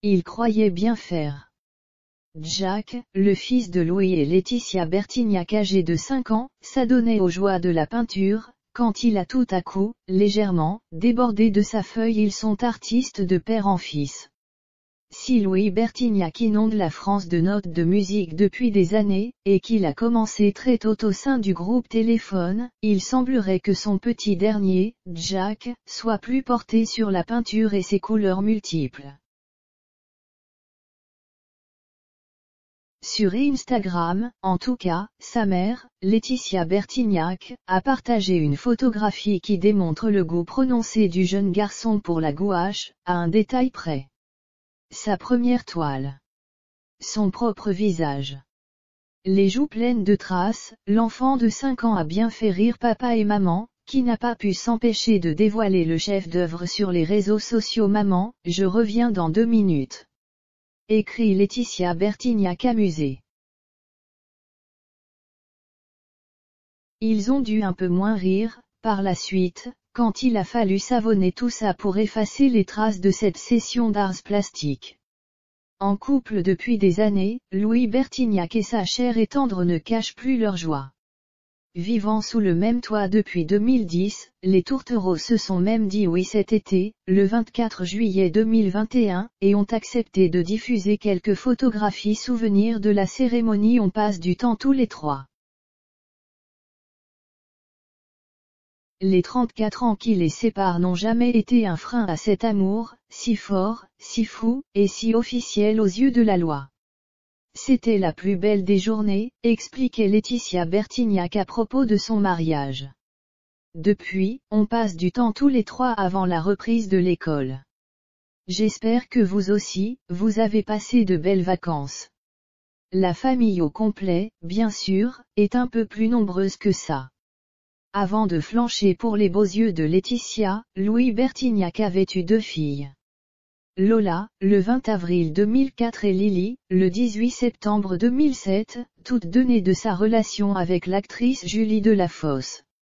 Il croyait bien faire. Jack, le fils de Louis et Laetitia Bertignac âgé de 5 ans, s'adonnait aux joies de la peinture, quand il a tout à coup, légèrement, débordé de sa feuille. Ils sont artistes de père en fils. Si Louis Bertignac inonde la France de notes de musique depuis des années, et qu'il a commencé très tôt au sein du groupe Téléphone, il semblerait que son petit dernier, Jack, soit plus porté sur la peinture et ses couleurs multiples. Sur Instagram, en tout cas, sa mère, Laetitia Bertignac, a partagé une photographie qui démontre le goût prononcé du jeune garçon pour la gouache, à un détail près. Sa première toile. Son propre visage. Les joues pleines de traces, l'enfant de 5 ans a bien fait rire papa et maman, qui n'a pas pu s'empêcher de dévoiler le chef-d'œuvre sur les réseaux sociaux. Maman, je reviens dans 2 minutes. Écrit Laetitia Bertignac amusée. Ils ont dû un peu moins rire, par la suite, quand il a fallu savonner tout ça pour effacer les traces de cette session d'arts plastiques. En couple depuis des années, Louis Bertignac et sa chère et tendre ne cachent plus leur joie. Vivant sous le même toit depuis 2010, les tourtereaux se sont même dit oui cet été, le 24 juillet 2021, et ont accepté de diffuser quelques photographies souvenirs de la cérémonie. On passe du temps tous les trois. Les 34 ans qui les séparent n'ont jamais été un frein à cet amour, si fort, si fou, et si officiel aux yeux de la loi. C'était la plus belle des journées, expliquait Laetitia Bertignac à propos de son mariage. Depuis, on passe du temps tous les trois avant la reprise de l'école. J'espère que vous aussi, vous avez passé de belles vacances. La famille au complet, bien sûr, est un peu plus nombreuse que ça. Avant de flancher pour les beaux yeux de Laetitia, Louis Bertignac avait eu 2 filles. Lola, le 20 avril 2004 et Lily, le 18 septembre 2007, toutes deux nées de sa relation avec l'actrice Julie Delafosse.